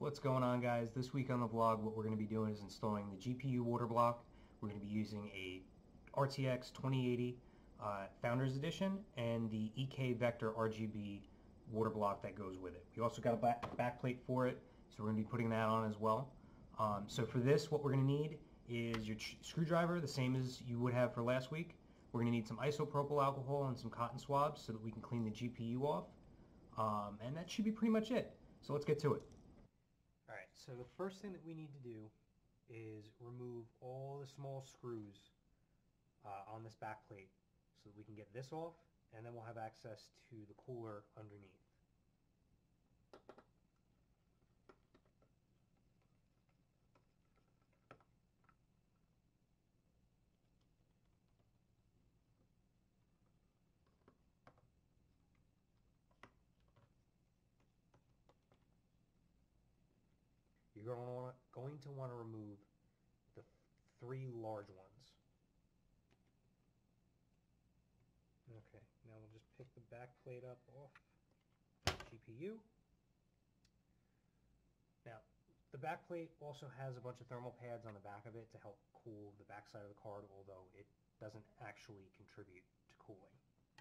What's going on, guys? This week on the vlog, what we're going to be doing is installing the GPU Waterblock. We're going to be using a RTX 2080 Founders Edition and the EK Vector RGB Waterblock that goes with it. We also got a back plate for it, so we're going to be putting that on as well. So for this, what we're going to need is your screwdriver, the same as you would have for last week. We're going to need some isopropyl alcohol and some cotton swabs so that we can clean the GPU off. And that should be pretty much it. So let's get to it. Alright, so the first thing that we need to do is remove all the small screws on this back plate so that we can get this off, and then we'll have access to the cooler underneath. You're going to want to remove the 3 large ones. Okay, now we'll just pick the back plate up off the GPU. Now, the back plate also has a bunch of thermal pads on the back of it to help cool the back side of the card, although it doesn't actually contribute to cooling.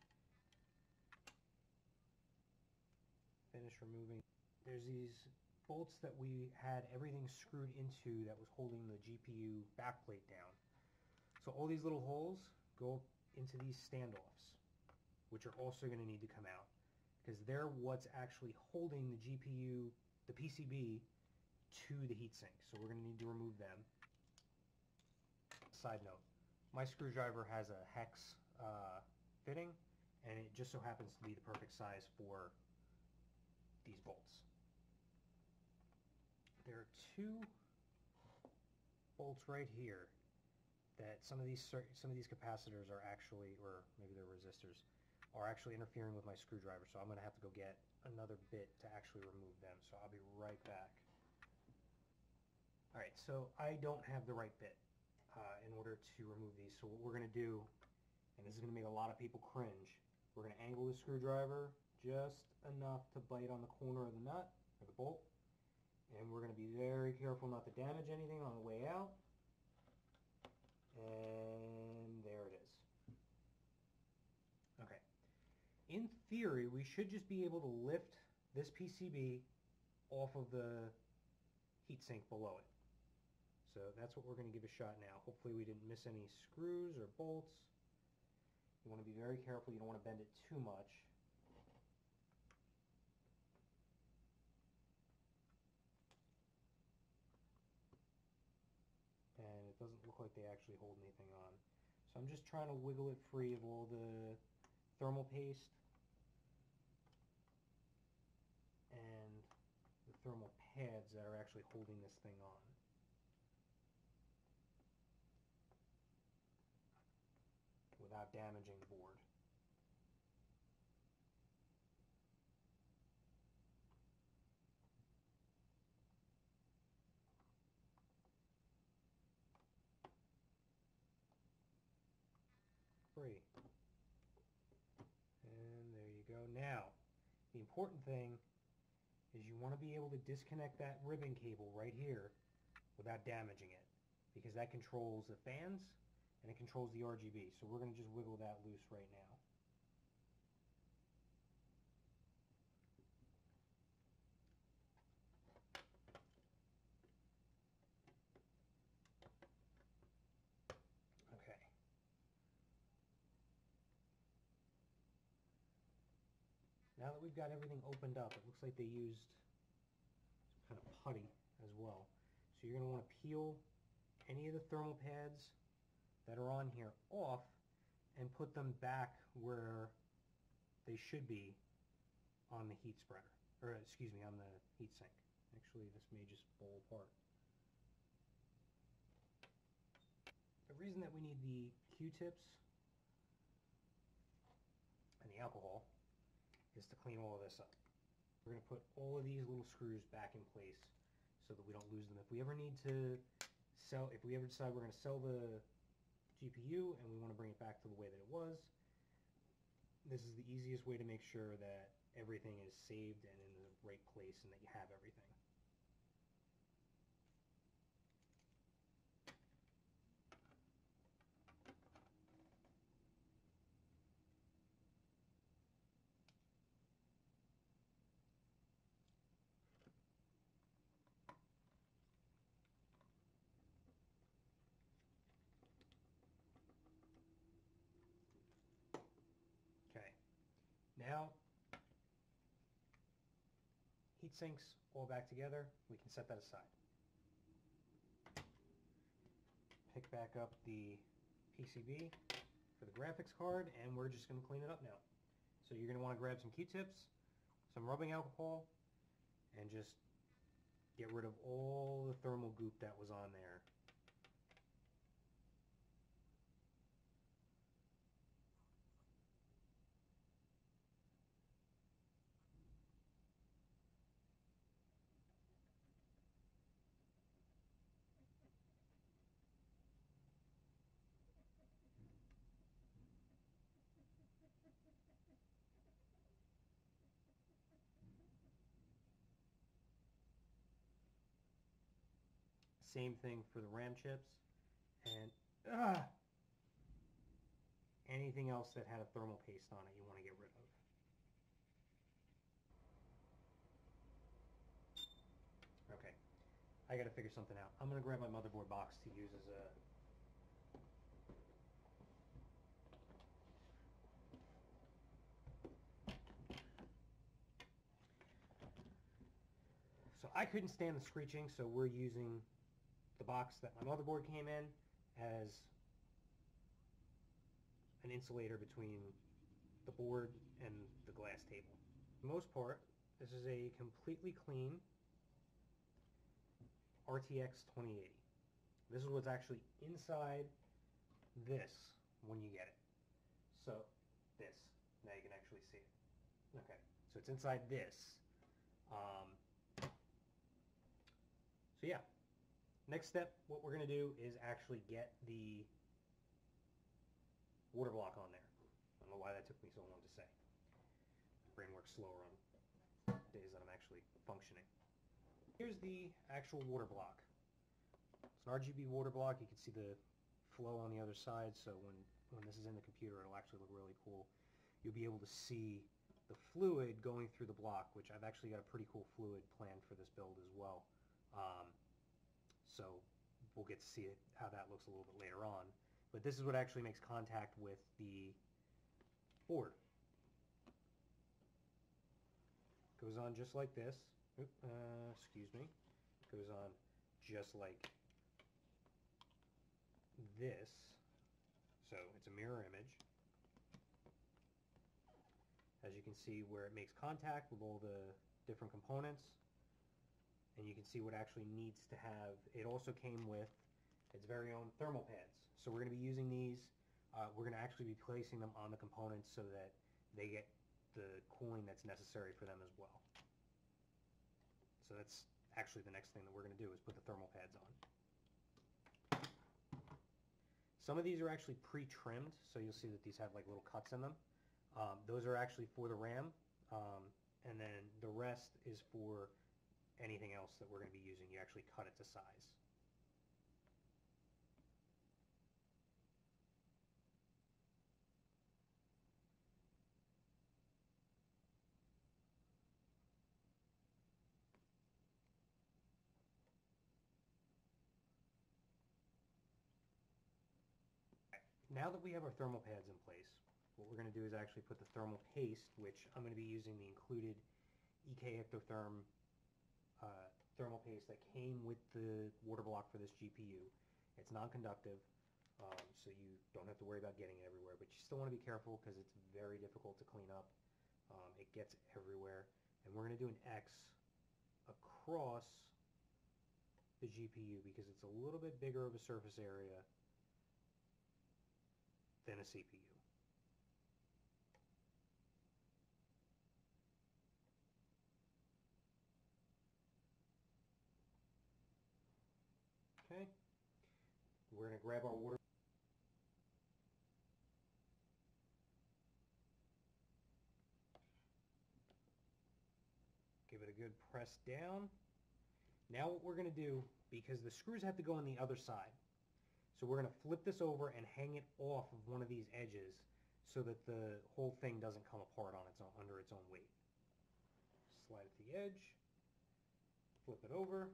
Finish removing. There's these bolts that we had everything screwed into that was holding the GPU backplate down. So all these little holes go into these standoffs, which are also going to need to come out because they're what's actually holding the GPU, the PCB, to the heatsink. So we're going to need to remove them. Side note, my screwdriver has a hex fitting, and it just so happens to be the perfect size for these bolts. There are 2 bolts right here that some of these capacitors are actually, or maybe they're resistors, are actually interfering with my screwdriver. So I'm going to have to go get another bit to actually remove them. So I'll be right back. Alright, so I don't have the right bit in order to remove these. So what we're going to do, and this is going to make a lot of people cringe, we're going to angle the screwdriver just enough to bite on the corner of the nut, or the bolt. And we're going to be very careful not to damage anything on the way out. And there it is. Okay. In theory, we should just be able to lift this PCB off of the heatsink below it. So that's what we're going to give a shot now. Hopefully we didn't miss any screws or bolts. You want to be very careful. You don't want to bend it too much. And it doesn't look like they actually hold anything on. So I'm just trying to wiggle it free of all the thermal paste and the thermal pads that are actually holding this thing on. Without damaging the board. Free. And there you go. Now, the important thing is you want to be able to disconnect that ribbon cable right here without damaging it, because that controls the fans and it controls the RGB. So we're going to just wiggle that loose right now. Okay. Now that we've got everything opened up, it looks like they used some kind of putty as well. So you're going to want to peel any of the thermal pads that are on here off and put them back where they should be on the heat spreader, or excuse me, on the heatsink. Actually, this may just fall apart. The reason that we need the Q-tips and the alcohol is to clean all of this up. We're going to put all of these little screws back in place so that we don't lose them. If we ever need to sell, if we ever decide we're going to sell the GPU and we want to bring it back to the way that it was, this is the easiest way to make sure that everything is saved and in the right place and that you have everything. Now, heat sinks all back together. We can set that aside. Pick back up the PCB for the graphics card, and we're just going to clean it up now. So you're going to want to grab some Q-tips, some rubbing alcohol, and just get rid of all the thermal goop that was on there. Same thing for the RAM chips, and anything else that had a thermal paste on it you want to get rid of. Okay, I got to figure something out. I'm going to grab my motherboard box to use as a So I couldn't stand the screeching, so we're using the box that my motherboard came in as an insulator between the board and the glass table. For the most part, this is a completely clean RTX 2080. This is what's actually inside this when you get it. So this, now you can actually see it. Okay, so it's inside this. So yeah, next step, what we're going to do is actually get the water block on there. I don't know why that took me so long to say. My brain works slower on days that I'm actually functioning. Here's the actual water block. It's an RGB water block. You can see the flow on the other side, so when this is in the computer, it'll actually look really cool. You'll be able to see the fluid going through the block, which I've actually got a pretty cool fluid planned for this build as well. So we'll get to see it, how that looks a little bit later on. But this is what actually makes contact with the board. Goes on just like this. Excuse me. Goes on just like this. So it's a mirror image. As you can see where it makes contact with all the different components. And you can see what actually needs to have. It also came with its very own thermal pads. So we're going to be using these. We're going to actually be placing them on the components so that they get the cooling that's necessary for them as well. So that's actually the next thing that we're going to do is put the thermal pads on. Some of these are actually pre-trimmed, so you'll see that these have like little cuts in them. Those are actually for the RAM, and then the rest is for anything else that we're going to be using. You actually cut it to size. Now that we have our thermal pads in place, what we're going to do is actually put the thermal paste, which I'm going to be using the included EK Vector thermal paste that came with the water block for this GPU. It's non-conductive, so you don't have to worry about getting it everywhere, but you still want to be careful because it's very difficult to clean up. It gets everywhere, and we're going to do an X across the GPU because it's a little bit bigger of a surface area than a CPU. Okay, we're going to grab our water. Give it a good press down. Now what we're going to do, because the screws have to go on the other side, so we're going to flip this over and hang it off of one of these edges so that the whole thing doesn't come apart on its own, under its own weight. Slide it to the edge, flip it over.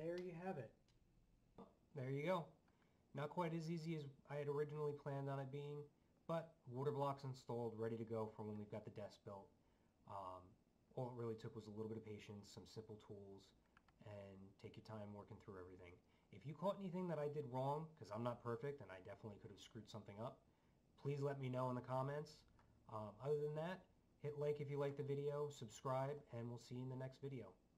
there you have it. There you go. Not quite as easy as I had originally planned on it being, but water blocks installed, ready to go for when we've got the desk built. All it really took was a little bit of patience, some simple tools, and take your time working through everything. If you caught anything that I did wrong, because I'm not perfect and I definitely could have screwed something up, please let me know in the comments. Other than that, hit like if you like the video, subscribe, and we'll see you in the next video.